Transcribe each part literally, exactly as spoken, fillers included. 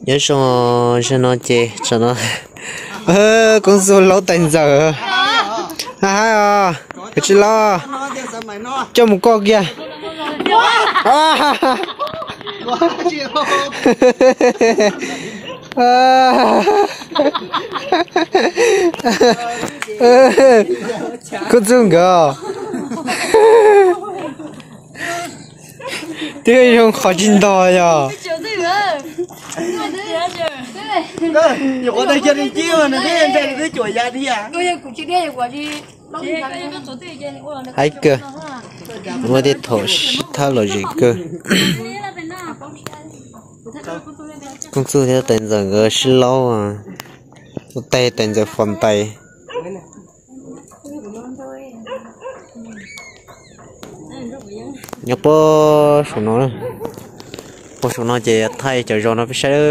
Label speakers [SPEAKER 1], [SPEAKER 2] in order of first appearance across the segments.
[SPEAKER 1] nhớ cho cho nó chê cho nó ơ con số lâu tận giờ ha ha cái gì lo cho một con kia có chung cơ thế không khó chín to nhở
[SPEAKER 2] nhiều con đây chơi đi chiêu mà thế em chơi đi chuột ra đi à
[SPEAKER 1] hay cơ mua đi thổ thao là gì cơ công sự theo tên giờ người xin lâu à tay tên giờ phần tay nhớ bơ số nó bơ số nó chỉ thay chờ cho nó phải sai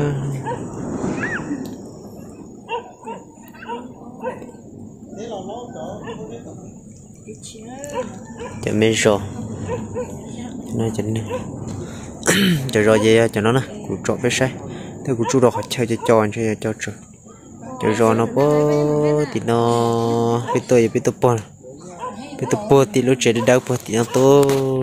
[SPEAKER 1] chờ mấy rồi nó chỉnh đi chờ rồi gì cho nó nè cụ trộn phải sai thế cụ chú đồ họ chơi cho tròn chơi cho tròn chờ rồi nó bơ thì nó biết tôi biết tôi bơ biết tôi bơ thì lúc chơi đi đâu bơ thì nó to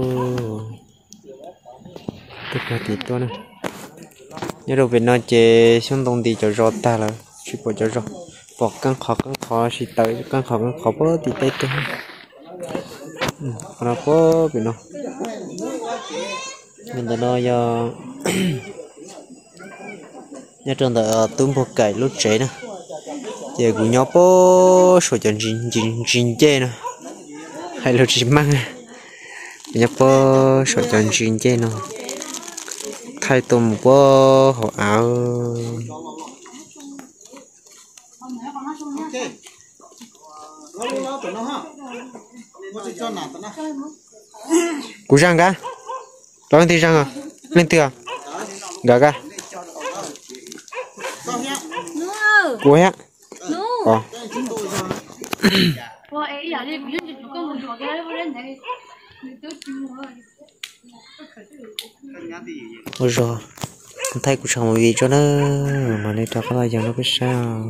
[SPEAKER 1] tôi bơ thì to nè nhớ đâu về nó chơi xuống đông thì chờ rồi ta là chỉ bỏ chờ rồi bỏ căng khó căng khó chỉ tới căng khó căng khó bơ thì tay tôi nó có bị nó mình ta nói do nhà trường đã tung một cái lúc chế nè giờ cũng nhớ bố số chân chín chín chín chế nè hay là chỉ mang nhớ bố số chân chín chế nè thay tôm bố họ áo cú răng cả đó lên tí răng à lên tựa gà cả cú hẹ ờ ôi rồi thay cú xong vì cho nó mà nên cho các bạn giờ nó biết sao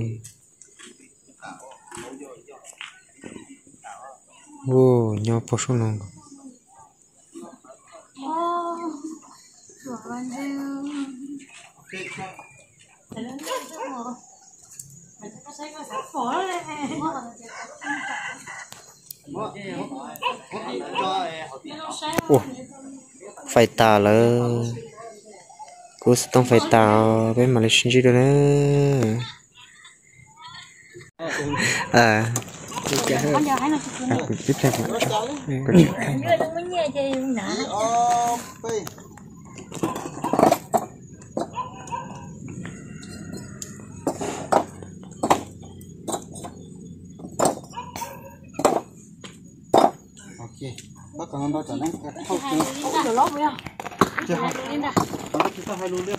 [SPEAKER 1] ô nhau bao số lòng ủa phải tà là cô sẽต้องphải tà với mà lấy sinh chi đó nè à à cũng tiếp theo lại cho có chuyện
[SPEAKER 2] bác còn nó trở nên không chưa lót vậy à chưa chúng hai luôn đi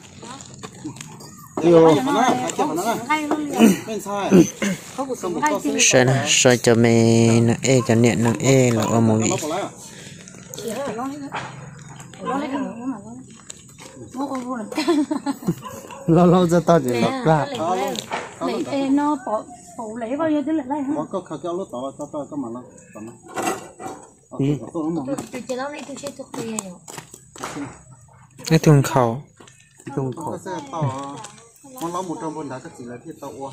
[SPEAKER 1] sơn sơn cho mình e cho niệm năng e là ở một gì lâu lâu cho tao chỉ lọc ra
[SPEAKER 3] lấy nó bỏ phủ lấy bao nhiêu thế lại hả?
[SPEAKER 2] có có kéo lót tao tao tao có mà nó còn nó
[SPEAKER 3] tôi tôi chỉ nói lấy tôi sẽ thuộc về rồi
[SPEAKER 1] cái tuồng khẩu
[SPEAKER 2] tuồng khẩu tao món lẩu một trong bốn đã chỉ là thiết tao uo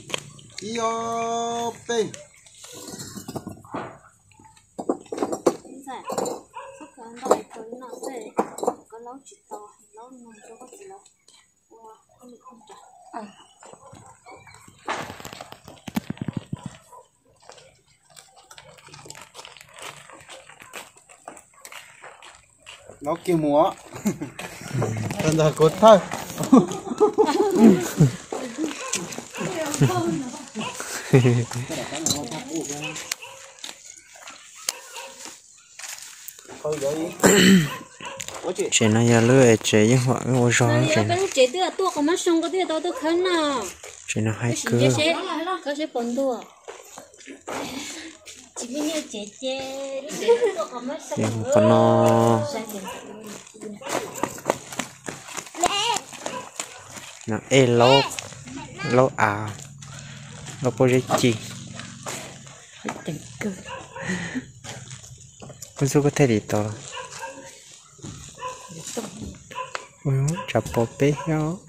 [SPEAKER 2] iyo pe nó kêu múa bây giờ cột thôi
[SPEAKER 1] chị nói giờ lưỡi chị với họ ngồi gió chị
[SPEAKER 3] chị tức là tua có mắt xong có tức là tao tôi khấn nào
[SPEAKER 1] chị nó hay cứ
[SPEAKER 3] có sẽ bồn tua chỉ biết như chị chị
[SPEAKER 1] còn nó nó e lô lô à lô bố rê chi con số có thể đi to ôi chả bỏ bé nhau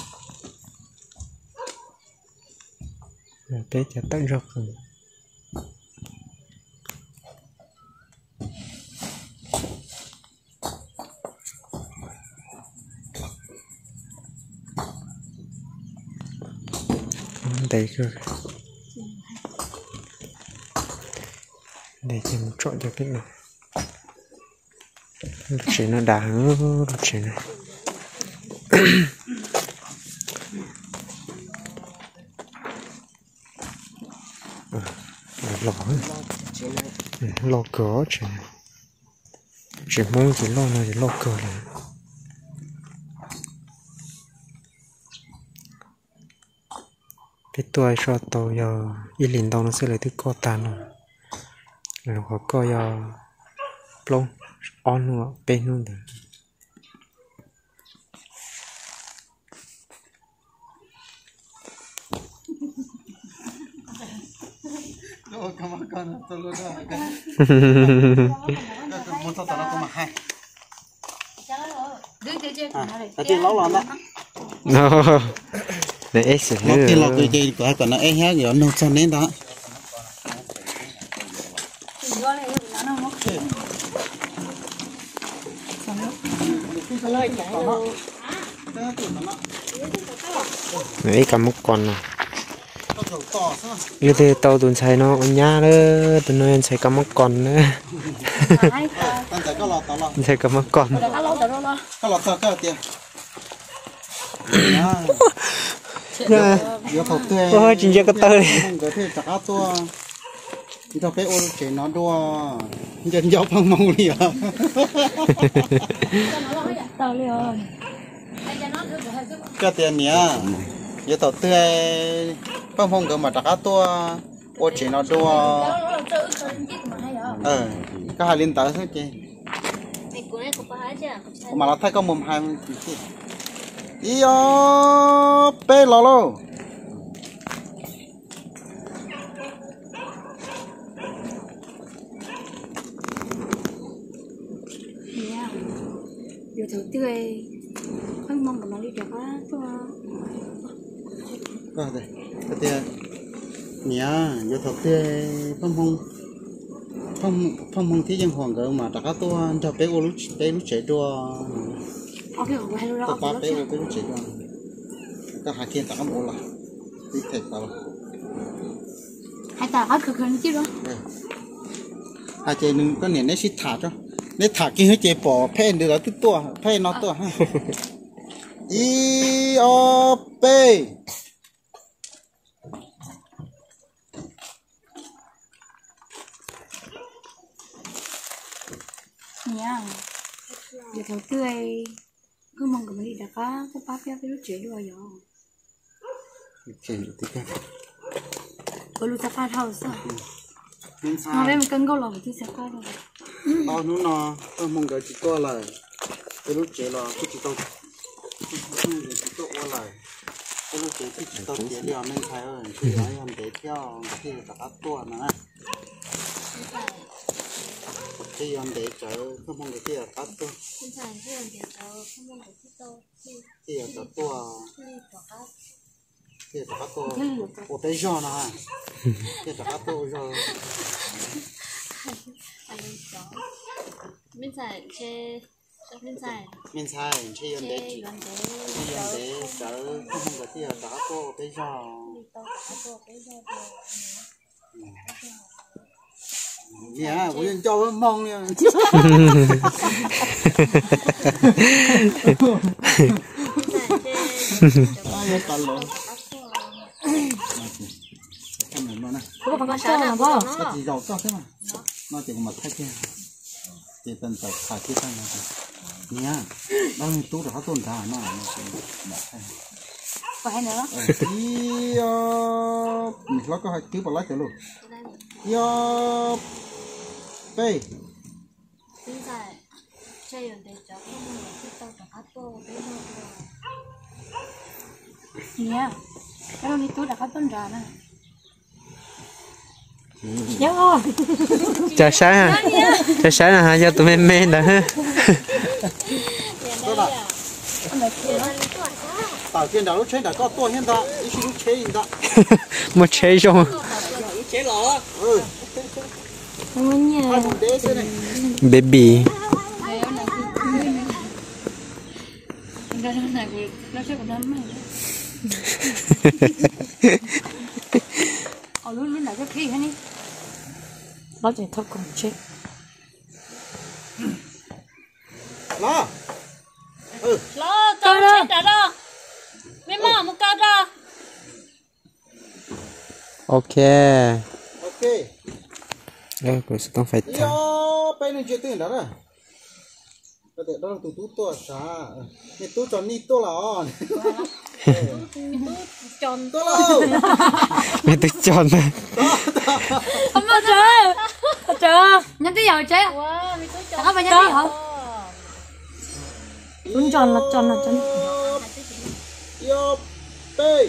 [SPEAKER 1] bé chả tận rồi đây cơ để cho mình chọn cho cái này chỉ nó đá nữa chỉ này lò lò cỡ chỉ chỉ mong chỉ lò này lò cỡ này cái tuổi cho tôi giờ y liền đâu nó sẽ lấy thứ co tàn rồi họ coi giờ plong on nữa bên luôn được
[SPEAKER 2] Đâu có mà con tôi luôn đó cái muốn tao tao nó có mà hay à tiền lót lon đó
[SPEAKER 1] no để ép xử
[SPEAKER 2] nó tiền lót cái gì của còn nó ép hết rồi nó cho nên đó
[SPEAKER 1] đấy cầm một con này như thế tàu tuần xài nó nhá đó tụi nó xài cầm một con nữa xài cầm một con
[SPEAKER 2] cái lọt thợ cái tiền
[SPEAKER 1] ôi chính ra cái tơi
[SPEAKER 2] cái thế trả tua cho bé ô chế nó đua dân dọc bằng mông lìa cái tiền nhỉ giờ tàu tươi bằng mông cái mà trả tua ô chế nó đua ờ cái hai liên tới thôi chị mà nó thấy có mồm hai mươi iyo bé lò lô
[SPEAKER 3] giờ thử tươi không mong mà đi được á tôi
[SPEAKER 2] rồi đây cái tiền nhá giờ thử tươi phong phong phong phong phong tí dân hoàng cỡ mà trả tua cho bé ô lúc bé lúc trẻ đua
[SPEAKER 3] ok của hai
[SPEAKER 2] tôi ba bé ô bé lúc trẻ đua cái hai kia trả một là đi thịt tao
[SPEAKER 3] hai ta hết cực hơn chứ đó
[SPEAKER 2] hai chị đừng có niệm nó xịt thả cho nếu thả kia hết chị bỏ pen được là tức tua pen nó tua ha i o p
[SPEAKER 3] nha giờ thử tươi cứ mong cái gì đã có có bắp cái lúc chế đùa rồi
[SPEAKER 2] chị thì cái
[SPEAKER 3] có lúc ta pha thầu sao nó bên mình cân câu lòng thì sẽ có rồi
[SPEAKER 2] tao nó nó tôi mong cái chỉ to là cái lúc chế là cái chỉ to chỉ to qua lại cái lúc chế chỉ to chế liệu nên thay ơi thì nói em để theo thì cả tua nữa thì em để chờ không mong cái kia cả tua thì cả tua thì cả tua của bé giòn à thì cả tua rồi
[SPEAKER 3] bên phải chơi bên phải
[SPEAKER 2] bên sai chơi em để chơi em để chờ không mong cái kia cả tua bé giòn dạ của dân châu mong nha ai tao luôn không này nó nè
[SPEAKER 3] có phải có sao nào không
[SPEAKER 2] nó chỉ dầu cho thế mà nó chỉ một thay kia chỉ cần phải xài cái thay này nha bao nhiêu tú đó tồn tại nó nó sẽ đặt thay
[SPEAKER 3] phải nữa
[SPEAKER 2] ý mình nó có hai thứ vào lái cho luôn yo đây
[SPEAKER 3] bên phải chơi để cho không được cái tàu cả tô đấy thôi Nha. Cái đó đi tôi đã có tuần ra nè.
[SPEAKER 1] Chả sáng à? Chả sáng là hai giờ tụi men men đã ha.
[SPEAKER 2] tạo tiền đó lúc chơi đã có to hiện tại, ít lúc chơi hiện tại.
[SPEAKER 1] Một chơi xong.
[SPEAKER 2] Chơi lỏ. Ừ. Hai một đế thế này.
[SPEAKER 1] Baby.
[SPEAKER 3] Nó sẽ còn đâm mày. Ở lúc lúc nào cái gì hết đi. Nó chỉ thấp cùng chết.
[SPEAKER 2] Lo. Ừ.
[SPEAKER 4] Lo, con chết đã đó. Mấy mỏ một con đó.
[SPEAKER 1] Ok.
[SPEAKER 2] Ok.
[SPEAKER 1] Đây, cô sẽต้องphải thả.
[SPEAKER 2] Yo, bây giờ chuyện tiền đó rồi. Bây giờ đó là tụi tụi tôi sao? Nè tụi chọn đi tôi là on.
[SPEAKER 4] Tròn
[SPEAKER 2] Tôi lâu.
[SPEAKER 1] Mẹ tôi chọn này.
[SPEAKER 3] Không bao giờ. Chờ. Nhắm tới giờ chứ.
[SPEAKER 4] Wow, mấy túi tròn.
[SPEAKER 3] Có phải nhắm tới giờ? Đúng tròn là tròn là tròn.
[SPEAKER 2] Yo, bây.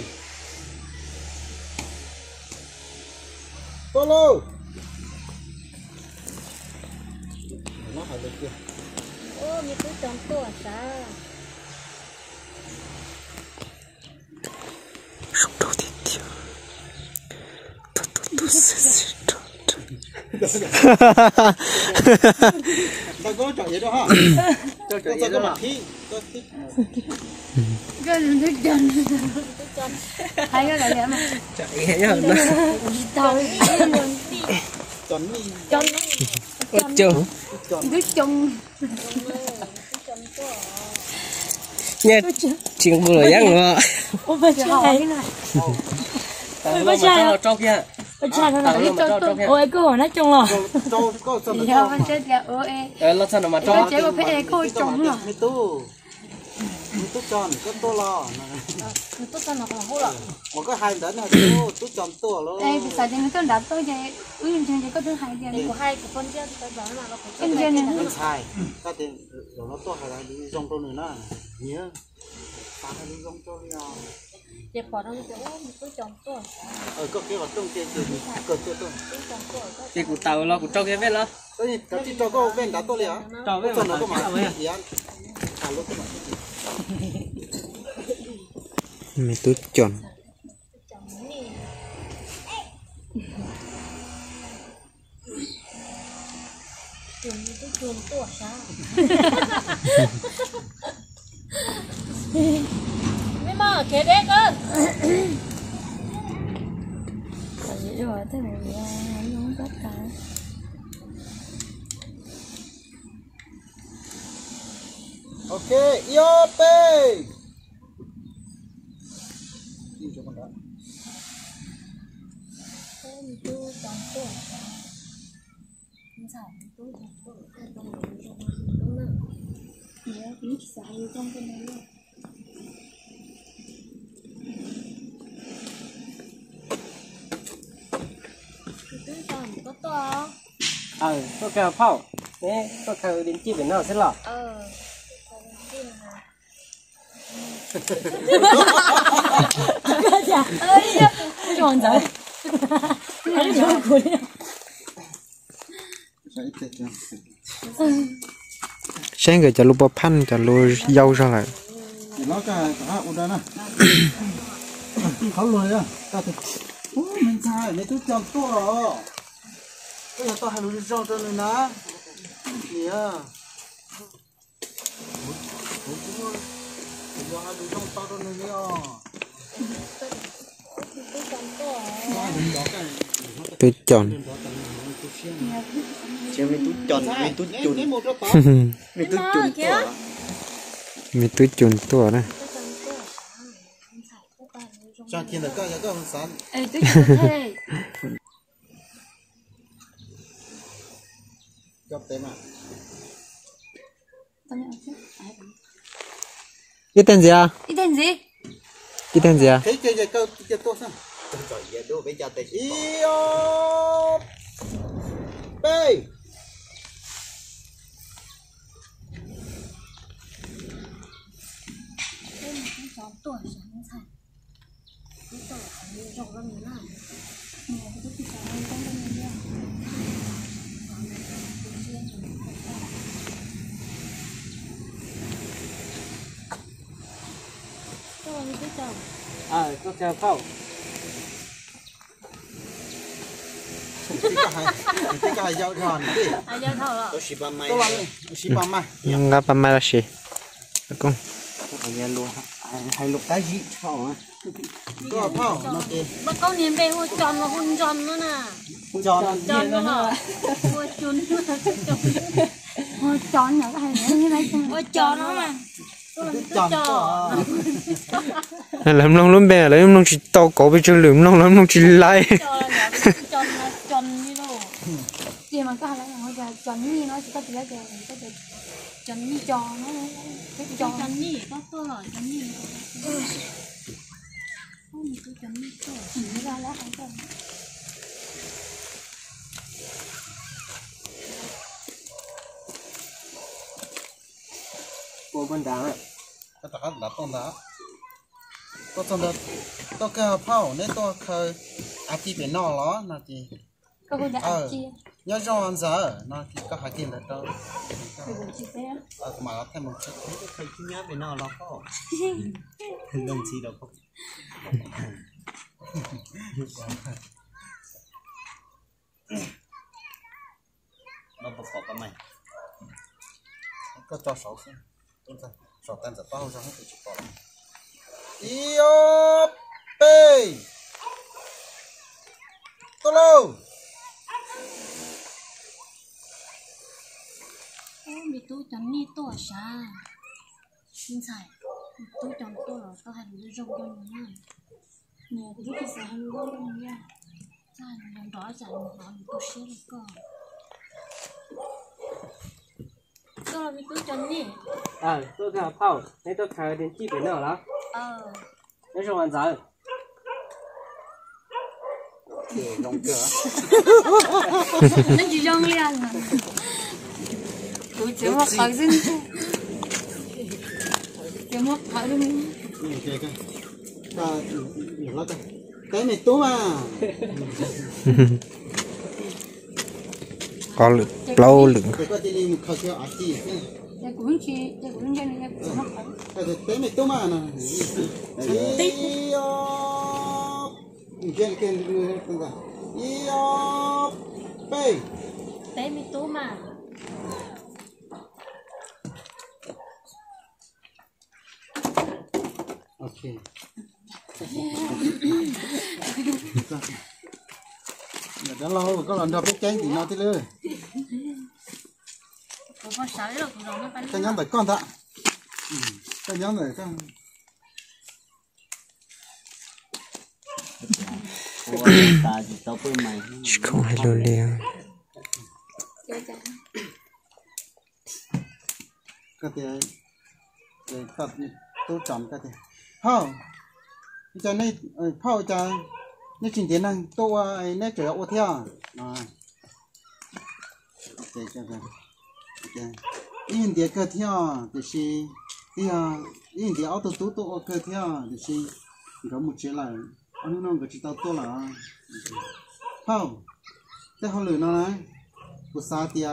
[SPEAKER 2] Tôi lâu. Nó phải được chưa?
[SPEAKER 4] Ô, mấy túi tròn to sao?
[SPEAKER 1] Rút đầu tiên tiêu. Tôi tôi tôi sẽ sẽ tròn tròn.
[SPEAKER 2] Đã có chọn gì đó ha? Cho chọn gì đó mà thi. Có thi.
[SPEAKER 3] Cái là nước tròn. Hay cái là vậy mà.
[SPEAKER 1] Chạy nghe nhá.
[SPEAKER 3] Thôi.
[SPEAKER 2] Chọn đi.
[SPEAKER 3] Tròn.
[SPEAKER 1] Ôi trời.
[SPEAKER 3] Nước tròn.
[SPEAKER 1] Nghe chuyện vừa rồi nhá ngựa.
[SPEAKER 3] Ôi bà trai này. Ôi bà trai.
[SPEAKER 1] Trong kia.
[SPEAKER 3] Bà trai nó là cái tròn. Ôi cứ hỏi nó tròn rồi.
[SPEAKER 2] Cho có sao
[SPEAKER 3] Thì sao bà chết kìa ôi.
[SPEAKER 1] Ờ nó sao mà
[SPEAKER 3] Cái chế của phải coi tròn rồi.
[SPEAKER 2] Mi tu. Mi tu tròn có to lo.
[SPEAKER 4] Mấy túi tròn nó còn hô lọ.
[SPEAKER 2] Một cái hai đó là tu tu tròn to lo.
[SPEAKER 3] Đây bây giờ thì tôi đã tôi vậy. Ừ trên cái có thứ hai kia này.
[SPEAKER 4] Của hai của con chết tới đó mà nó phải
[SPEAKER 3] Trên trên này.
[SPEAKER 2] Bên sai. Cái tiền rồi nó to hay là đi trong to nữa nè. Nhớ. Ta hay đi trong to đi nào.
[SPEAKER 4] Để bỏ nó chỗ mấy túi tròn to.
[SPEAKER 2] Ờ có cái vào trong kia thì cờ kia to.
[SPEAKER 1] Cái củ tàu lo củ trong kia biết lo.
[SPEAKER 2] Cái gì cái cho có bên đã to liền.
[SPEAKER 1] Trong biết
[SPEAKER 2] nó có mà gì ăn. À lúc cái mà.
[SPEAKER 1] Mẹ tôi chọn.
[SPEAKER 4] Chuồn túi chuồn to sao? Mấy mỏ kế đấy cơ.
[SPEAKER 3] Vậy rồi thế này nó không tất cả.
[SPEAKER 2] Ok, yo pe. Đi cho con đã.
[SPEAKER 4] Mấy túi tròn to sao? Không sao, túi tròn to. Đúng rồi.
[SPEAKER 3] Nhớ biết xài trong cái này luôn.
[SPEAKER 4] Túi tròn có to.
[SPEAKER 1] Ờ, có kêu phao. Đấy, có kêu đến chi bên nào sẽ lọ.
[SPEAKER 4] Ờ. Tin hả?
[SPEAKER 3] Ơi, tròn rồi. Nó tròn của đi.
[SPEAKER 1] Sáng rồi cho lúa bò pan cho lúa dâu ra lại.
[SPEAKER 2] Nó cả cả u đó nè. Không rồi á. Ta thì mình sai, mấy thứ tròn to rồi. Bây giờ tao hay lùi rau cho nên nè. Kìa. Bây giờ hay lùi rau tao cho nên nè.
[SPEAKER 1] Tôi chọn.
[SPEAKER 2] Chứ mình tú chọn, mình tú chun. Mình tú chun to.
[SPEAKER 1] Mẹ tôi chọn to đó.
[SPEAKER 2] Cho tiền là cái cái con sán.
[SPEAKER 3] Ê, tôi chọn thế.
[SPEAKER 2] Gặp tên mà.
[SPEAKER 3] Tao nhận chứ.
[SPEAKER 1] Cái tên gì à?
[SPEAKER 3] Cái tên gì?
[SPEAKER 1] Cái tên gì à?
[SPEAKER 2] Cái cái cái cái cái to sao? Trời ơi, đâu bây giờ tên. Iyo. Bê.
[SPEAKER 4] Tròn to sao không sao? tôi phải rộng ra nữa nào
[SPEAKER 3] Nè cái chút thịt này con bên này nha.
[SPEAKER 4] tôi đi tới chồng
[SPEAKER 2] à có theo phao cái cái hay cái cái dạo tròn đi
[SPEAKER 4] ai giao thầu rồi
[SPEAKER 2] tôi xí ba mai tôi xí ba mai
[SPEAKER 1] nga pa mai là gì con
[SPEAKER 2] tôi phải luôn hay lục cái gì phao á tôi phao nó kì
[SPEAKER 4] bà con niệm về hôi tròn và hôn tròn nữa nè
[SPEAKER 2] tròn
[SPEAKER 4] tròn nữa hả hôi chun
[SPEAKER 3] Thôi chọn nhỏ cái hay nữa như này
[SPEAKER 4] hôi tròn nữa mà
[SPEAKER 2] tròn tròn
[SPEAKER 1] làm nông lắm bé lấy nông chỉ to cổ bị chơi lượm nông lắm nông chỉ lai
[SPEAKER 4] tròn là tròn như đâu
[SPEAKER 3] Chị mà có hay là hồi giờ chọn như nó chỉ có chỉ là giờ có thể chọn như trò nó cái trò
[SPEAKER 4] tròn nhỉ có cơ rồi tròn nhỉ không mình cứ tròn nhỉ cơ
[SPEAKER 3] chỉ ra lá không cần.
[SPEAKER 2] cô bên đá cái tao đã tông đá tôi tông đá tôi cái phao nên tôi khơi à chỉ phải nọ ló là gì
[SPEAKER 3] Có cô đã ăn chia
[SPEAKER 2] nhớ cho anh giờ nó thì có hai tiền là đâu
[SPEAKER 3] rồi cũng chia sẻ.
[SPEAKER 2] à mà nó thêm một chút cái thầy chỉ nhớ về nó nó có lần gì đâu không nó bộc phát cái mày có cho sáu xem tôi thấy sáu tên giật bao ra hết chụp bỏ iyo pe tolo
[SPEAKER 4] bị tôi tròn nhỉ tôi sao xin xài tôi tròn tôi rồi tôi hành đi rong rong nữa
[SPEAKER 3] Nè cái chút thịt này luôn luôn luôn nha.
[SPEAKER 4] sai làm rõ ràng họ tôi sẽ được cơ tôi là bị tôi tròn nhỉ
[SPEAKER 5] à tôi thà phao nên tôi khai đến chi bên nào đó
[SPEAKER 4] ờ
[SPEAKER 5] nên rồi anh giải
[SPEAKER 2] để rong cửa
[SPEAKER 3] Nó chỉ rong liền mà. Tôi chỉ một cái gì. Chỉ một cái gì.
[SPEAKER 2] nhìn kìa kìa ta nhìn nó đây cái này tốt mà
[SPEAKER 1] có lượng lâu lượng
[SPEAKER 2] cái cái gì mình khơi khơi ở chi
[SPEAKER 3] Cái cuốn chi, cái cuốn cho nên cái một cái.
[SPEAKER 2] cái cái này tốt mà nè tí cái cái người không cả iyo pe
[SPEAKER 4] tế mi tú mà
[SPEAKER 2] ok đã lâu có lần đâu biết chén thì nó thế lưỡi
[SPEAKER 4] có con sấy rồi cũng rồi nó bắn
[SPEAKER 2] cái nhóm phải con thạ cái nhóm này cái
[SPEAKER 1] chỉ không hay lâu liền
[SPEAKER 3] Chơi chơi.
[SPEAKER 2] cái này cái cái tôi chọn cái này phao cho nên phao cho nên chuyện tiền năng tôi nên trở ô theo à để cho cái cái in địa cơ theo thì是对啊in địa auto tú tú cơ theo thì是có một chế lại anh nó có chỉ tao tôi là phao cái họ lừa nó này của sa tia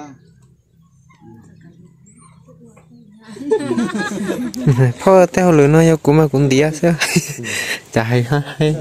[SPEAKER 1] phao theo lửa nó yêu cũng mà cũng đi á sao chạy hay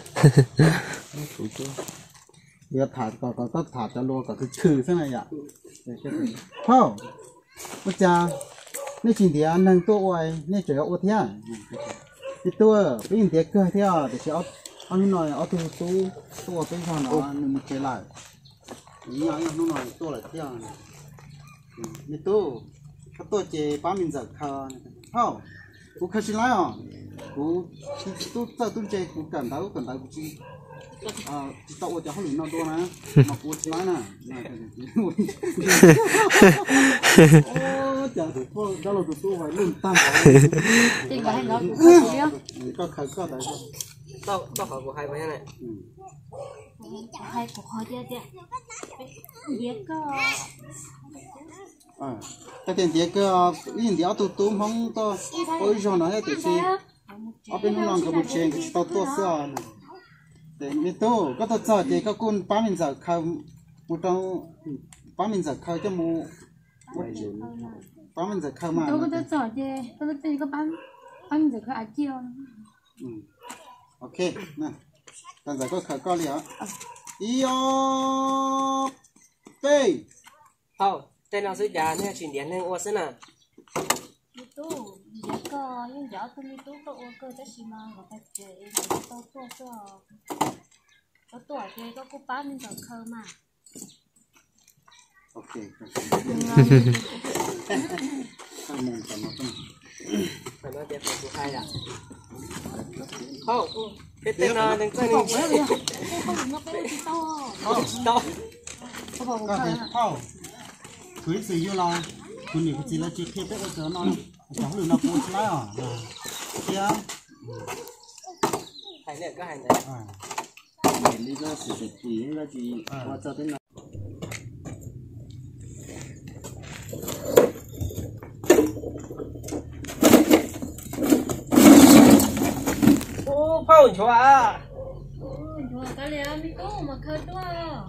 [SPEAKER 2] giờ thả có có có thả cho luôn có cái chữ thế này ạ phao bây giờ nếu chuyện thì anh đang tôi nên chỉ có thế thì tôi bây giờ cơ theo thì sẽ anh nói ở tu tu tu ở bên trong nó nên một chế lại ý anh nó nói tôi là theo nên tôi các tôi chế ba mình giờ khờ phao cũng khai lại à cũng tôi tôi tôi chế cũng cần tao cần tao cũng chỉ à tao cho họ luyện nó tôi mà mà cũng chỉ nói nè ô chả được thôi đó là tôi phải luyện tăng
[SPEAKER 3] Chị có hay nói cũng không biết.
[SPEAKER 2] có khởi có đấy
[SPEAKER 5] tao tao hỏi của hai mấy này
[SPEAKER 4] hai cuộc hỏi chưa chưa biết cơ
[SPEAKER 2] à cái tiền tiền cái yên đéo tụt tụm không to ôi rồi nó hết thì gì ở bên nó có một chuyện cái tàu tua xưa này để mi tô có tàu giờ thì có con ba mình giờ khâu một trong ba mình giờ khâu cho mu ba mình giờ khâu mà
[SPEAKER 3] tôi có tôi sợ chứ tôi có có bán bán được cái chiêu
[SPEAKER 2] ok nè tao giờ có khâu có liền iyo tê
[SPEAKER 5] Hậu, tên nào dưới đá nè, chuyển điện lên ô xin à.
[SPEAKER 4] mi tu giờ có nhưng giờ tôi mi tu có ô cơ chắc xí mà người ta chơi tao tua tua có tuổi thì có cô bác mình còn khờ mà
[SPEAKER 2] ok không mong cho nó không
[SPEAKER 5] Phải nói đẹp của hai ạ. Hậu, cái tên nào đừng quên đi.
[SPEAKER 4] không nó cái gì to
[SPEAKER 5] Đâu?
[SPEAKER 2] có thể không cưới gì vô loคุณนี่ก็จีละจีเทปได้ก็เจอน้อยจังหรือเราพูดแล้วอ่ะเดี๋ยว
[SPEAKER 5] Hành này, cái hành này.
[SPEAKER 2] อ่า
[SPEAKER 6] เห็นนี่ก็สิบสิบปีนี่ก็จีว่าจะเป็น
[SPEAKER 5] Ô, Hậu chúa à.
[SPEAKER 4] chúa cái liền mi tu mà khờ tua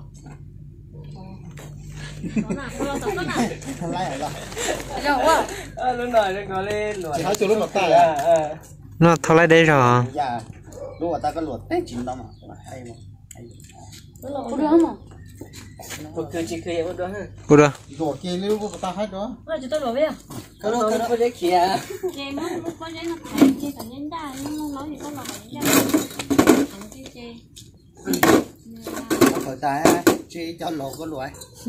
[SPEAKER 4] nó là nó tao có nào
[SPEAKER 2] ทำไรเหรอ
[SPEAKER 3] rồi quá
[SPEAKER 5] Ờ, lúc này nó có lên lụa.
[SPEAKER 2] Chỉ nói cho lúc lọt tay
[SPEAKER 5] à?
[SPEAKER 2] à?
[SPEAKER 5] Ờ.
[SPEAKER 1] nó thao lại đây rồi
[SPEAKER 2] อย่ารู้ว่าตาก็หลวดเต้นจริงต้องมาให้มา
[SPEAKER 3] có được không
[SPEAKER 5] Một cười chỉ cười một đứa ha.
[SPEAKER 1] cô đó
[SPEAKER 2] หลวดเกลือรู้ว่าตาให้ด้วย
[SPEAKER 4] nó chỉ tôi bảo biết
[SPEAKER 5] Cái đó nó có đấy kìa.
[SPEAKER 4] chê nó nó có giấy nó thầy chê cả nhân đa nó nói gì có lời nhân đa thằng chê chê
[SPEAKER 2] เข้าใจจีจะหลอกก็รวย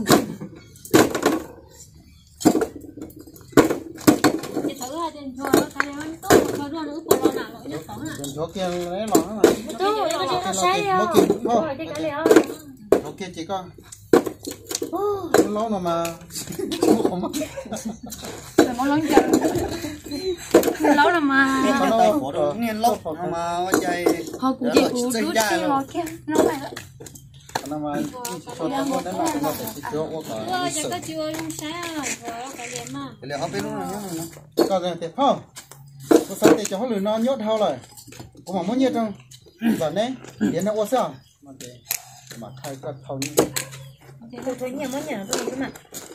[SPEAKER 4] chê thử hai trên chùa nó cái này nó tốt mà khờ tua nó ướp bò nào nó nhất tổng à
[SPEAKER 2] เป็นชัวเกลือเลยหรอ
[SPEAKER 4] tu nó chê nó sai rồi rồi chê cái liền
[SPEAKER 2] โอเคจีก็ล้อมามาผม
[SPEAKER 3] phải món lớn chân lâu rồi mà
[SPEAKER 2] เขาล้อผมเนี่ยล้อผมมาว่าใจ
[SPEAKER 3] họ cũng chỉ cũng đút xe rồi kia nó phải
[SPEAKER 2] เขามาชวนคนนั้นมาเป็นเราเป็นชัวว่าก่อน
[SPEAKER 4] rồi chê cái chùa luôn sai rồi rồi cái liền mà
[SPEAKER 2] เดี๋ยวเขาไปนู่นนี่นะก็เลยเตะพ่อก็ใส่เตะจะเขาหรือนอนยศเท่าไหร่ผมบอกมันเยอะจังแบบนี้เดี๋ยวนะว่าเสี่ยมันเตะมาใครก็เท่านี้
[SPEAKER 4] tôi thấy nhiều món nhỏ tôi cái mặt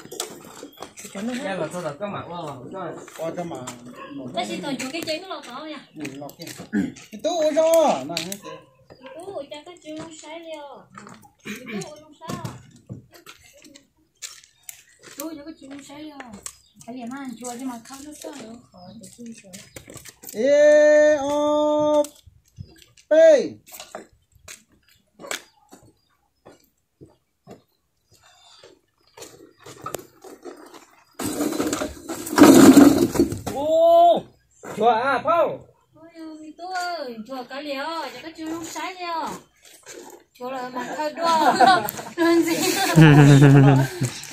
[SPEAKER 5] Em là thôi là các mạng vào cho này.
[SPEAKER 2] ก็จะมา
[SPEAKER 4] cái gì toàn chú cái chén nó lọt to nha
[SPEAKER 2] หนึ่งรอบเพียงตู้โอ้ยนั่นให้เตะ
[SPEAKER 4] tú cha cái chú luôn sai liền tú luôn sai
[SPEAKER 3] tôi cho cái chuyện sai rồi cái gì mà ăn chua nhưng mà không được sao nữa
[SPEAKER 4] khỏi để chui xuống
[SPEAKER 2] เออเป้
[SPEAKER 5] Ô, chúa à, Hậu.
[SPEAKER 4] ôi mi tú ơi chùa cái liền cha cái chú luôn sai liền chùa là mặt khơi đua
[SPEAKER 3] làm gì